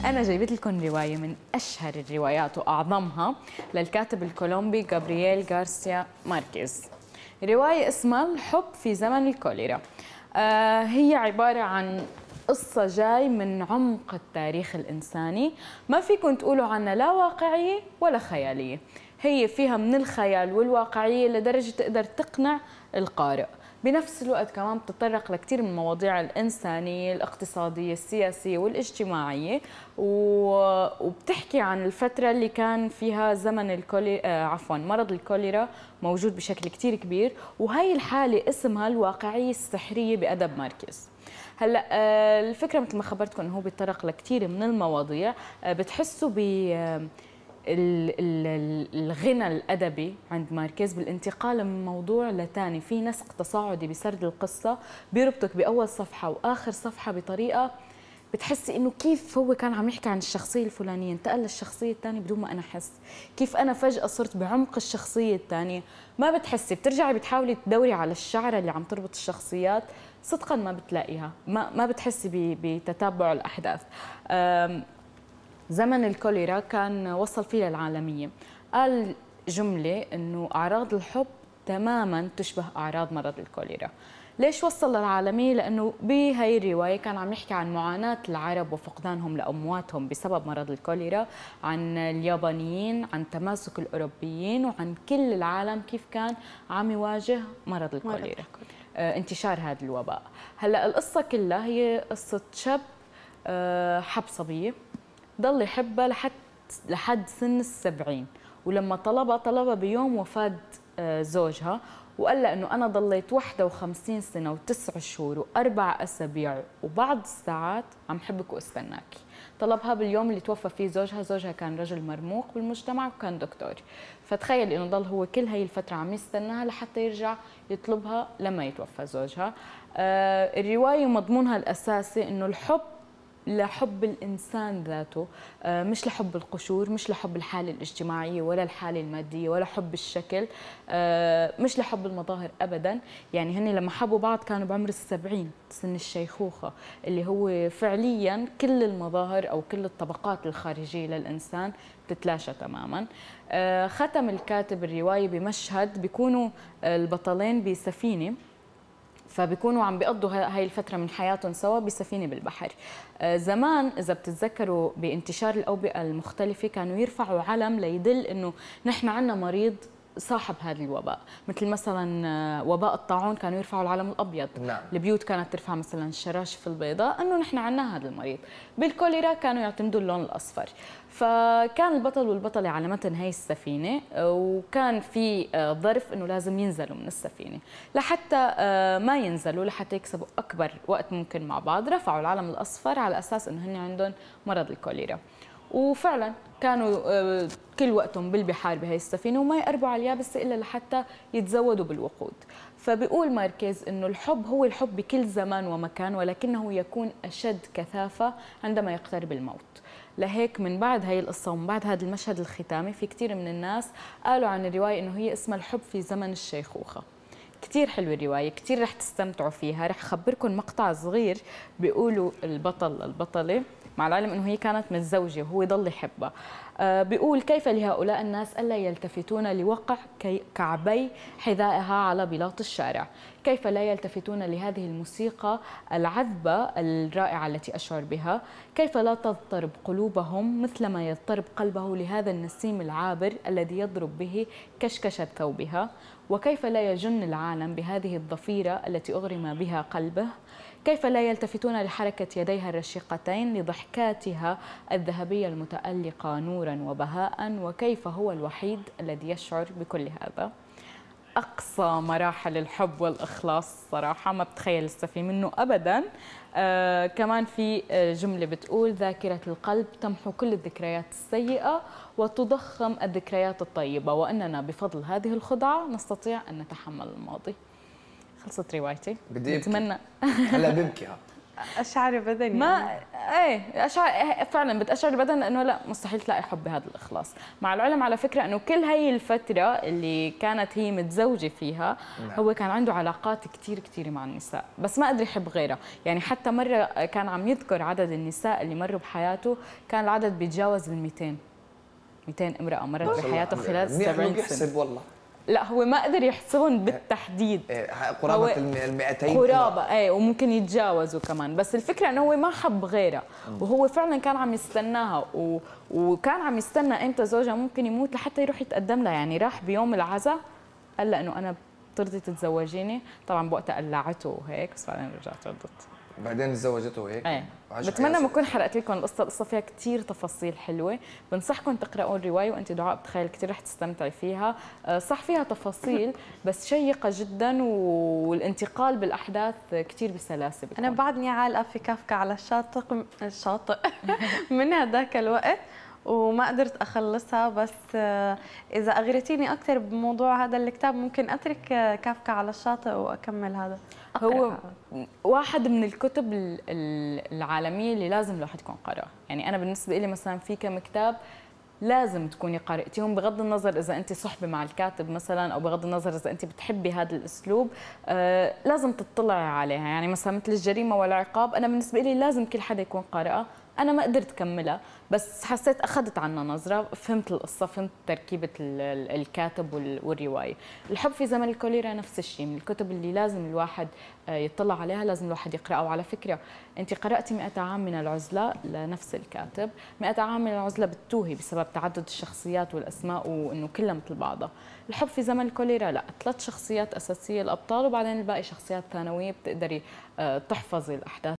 أنا جايبت لكم رواية من أشهر الروايات وأعظمها للكاتب الكولومبي غابرييل غارسيا ماركيز. رواية اسمها الحب في زمن الكوليرا. هي عبارة عن قصة جاي من عمق التاريخ الإنساني، ما فيكم تقولوا عنها لا واقعية ولا خيالية. هي فيها من الخيال والواقعية لدرجة تقدر تقنع القارئ. بنفس الوقت كمان بتتطرق لكثير من المواضيع الإنسانية، الاقتصادية، السياسية والاجتماعية، وبتحكي عن الفترة اللي كان فيها زمن مرض الكوليرا موجود بشكل كثير كبير، وهي الحالة اسمها الواقعية السحرية بأدب ماركيز. هلا الفكرة مثل ما خبرتكم انه هو بيتطرق لكثير من المواضيع، بتحسوا ب الغنى الأدبي عند ماركيز بالانتقال من موضوع لتاني، في نسق تصاعدي بسرد القصة بيربطك بأول صفحة وآخر صفحة بطريقة بتحسي إنه كيف هو كان عم يحكي عن الشخصية الفلانية انتقل للشخصية الثانية بدون ما أنا أحس، كيف أنا فجأة صرت بعمق الشخصية الثانية ما بتحسي، بترجعي بتحاولي تدوري على الشعرة اللي عم تربط الشخصيات، صدقا ما بتلاقيها، ما بتحسي بتتابع الأحداث. زمن الكوليرا كان وصل فيه للعالمية، قال جملة إنه أعراض الحب تماما تشبه أعراض مرض الكوليرا. ليش وصل للعالمية؟ لأنه بهي الرواية كان عم يحكي عن معاناة العرب وفقدانهم لأمواتهم بسبب مرض الكوليرا، عن اليابانيين، عن تماسك الأوروبيين، وعن كل العالم كيف كان عم يواجه مرض الكوليرا، انتشار هذا الوباء. هلأ القصة كلها هي قصة شاب حب صبية، ضل يحبها لحد سن ال70، ولما طلبها بيوم وفاة زوجها وقال لها انه انا ضليت 51 سنه و9 شهور و4 اسابيع وبعض الساعات عم حبك واستناكي. طلبها باليوم اللي توفى فيه زوجها كان رجل مرموق بالمجتمع وكان دكتور، فتخيل انه ضل هو كل هي الفتره عم يستناها لحتى يرجع يطلبها لما يتوفى زوجها. الروايه مضمونها الاساسي انه الحب لحب الإنسان ذاته، مش لحب القشور، مش لحب الحالة الاجتماعية ولا الحالة المادية ولا حب الشكل، مش لحب المظاهر أبدا. يعني هن لما حبوا بعض كانوا بعمر ال70، سن الشيخوخة، اللي هو فعليا كل المظاهر أو كل الطبقات الخارجية للإنسان تتلاشى تماما. ختم الكاتب الرواية بمشهد بيكونوا البطلين بسفينة، فبيكونوا عم بيقضوا هاي الفترة من حياتهم سوا بسفينة بالبحر. زمان إذا بتتذكروا بانتشار الأوبئة المختلفة كانوا يرفعوا علم ليدل إنه نحن عنا مريض صاحب هذا الوباء، مثل مثلا وباء الطاعون كانوا يرفعوا العلم الابيض، نعم. البيوت كانت ترفع مثلا الشراشف البيضاء انه نحن عنا هذا المريض. بالكوليرا كانوا يعتمدوا اللون الاصفر، فكان البطل والبطله على متن هي السفينه، وكان في ظرف انه لازم ينزلوا من السفينه، لحتى ما ينزلوا لحتى يكسبوا اكبر وقت ممكن مع بعض رفعوا العلم الاصفر على اساس انه هن عندهم مرض الكوليرا. وفعلا كانوا كل وقتهم بالبحار بهي السفينه وما يقربوا على اليابسه الا لحتى يتزودوا بالوقود. فبيقول ماركيز انه الحب هو الحب بكل زمان ومكان، ولكنه يكون اشد كثافه عندما يقترب الموت. لهيك من بعد هي القصه ومن بعد هذا المشهد الختامي في كثير من الناس قالوا عن الروايه انه هي اسمها الحب في زمن الشيخوخه. كثير حلوه الروايه، كثير رح تستمتعوا فيها. رح اخبركم مقطع صغير بيقولوا البطله مع العلم انه هي كانت متزوجه وهو ضل يحبها. بيقول: كيف لهؤلاء الناس الا يلتفتون لوقع كعبي حذائها على بلاط الشارع؟ كيف لا يلتفتون لهذه الموسيقى العذبه الرائعه التي اشعر بها؟ كيف لا تضطرب قلوبهم مثلما يضطرب قلبه لهذا النسيم العابر الذي يضرب به كشكشه ثوبها؟ وكيف لا يجن العالم بهذه الضفيره التي اغرم بها قلبه؟ كيف لا يلتفتون لحركة يديها الرشيقتين، لضحكاتها الذهبية المتألقة نورا وبهاء؟ وكيف هو الوحيد الذي يشعر بكل هذا؟ أقصى مراحل الحب والإخلاص صراحة، ما بتخيل السفي منه أبدا. كمان في جملة بتقول: ذاكرة القلب تمحو كل الذكريات السيئة وتضخم الذكريات الطيبة، وأننا بفضل هذه الخدعة نستطيع أن نتحمل الماضي. خلصت روايتي. بدي بتمنى هلا ببكي اشعري بدني ما ايه اشعر فعلا بتاشعر البدن انه لا مستحيل تلاقي حب بهذا الاخلاص. مع العلم على فكره انه كل هي الفتره اللي كانت هي متزوجه فيها هو كان عنده علاقات كثير كثير مع النساء، بس ما قدر يحب غيرها. يعني حتى مره كان عم يذكر عدد النساء اللي مروا بحياته، كان العدد بيتجاوز ال 200 امراه مرت بحياته خلال 70 سنه. والله لا هو ما قدر يحسبهم بالتحديد، قرابه ال 200 قرابه ايه، وممكن يتجاوزوا كمان، بس الفكره انه هو ما حب غيرها، وهو فعلا كان عم يستناها وكان عم يستنى امتى زوجها ممكن يموت لحتى يروح يتقدم لها. يعني راح بيوم العزاء قال لها انه انا بترضي تتزوجيني، طبعا بوقتها قلعته وهيك، بس بعدين رجعت ردت. بعدين تزوجته وهيك. ايه بتمنى ما اكون حرقت لكم القصه فيها كثير تفاصيل حلوه، بنصحكم تقراوا الروايه، وانت دعاء بتخيل كثير رح تستمتعي فيها. صح فيها تفاصيل بس شيقه جدا، والانتقال بالاحداث كثير بسلاسه بكون. انا بعدني عالقه في كافكا على الشاطئ من هذاك الوقت وما قدرت اخلصها، بس اذا اغريتيني اكثر بموضوع هذا الكتاب ممكن اترك كافكا على الشاطئ واكمل هذا. هو واحد من الكتب العالميه اللي لازم الواحد يكون قرأها. يعني انا بالنسبه لي مثلا في كم كتاب لازم تكوني قرأتيهم، بغض النظر اذا انت صحبه مع الكاتب مثلا، او بغض النظر اذا انت بتحبي هذا الاسلوب، لازم تطلعي عليها. يعني مثلا مثل الجريمه والعقاب، انا بالنسبه لي لازم كل حدا يكون قارئها. انا ما قدرت اكملها، بس حسيت اخذت عنها نظره، فهمت القصه، فهمت تركيبه الكاتب والروايه. الحب في زمن الكوليرا نفس الشيء، من الكتب اللي لازم الواحد يطلع عليها، لازم الواحد يقراها. وعلى فكره انت قراتي 100 عام من العزله لنفس الكاتب، 100 عام من العزله بتتوهي بسبب تعدد الشخصيات والاسماء وانه كلها مثل بعضها. الحب في زمن الكوليرا لا، 3 شخصيات اساسيه الابطال، وبعدين الباقي شخصيات ثانويه بتقدري تحفظي الاحداث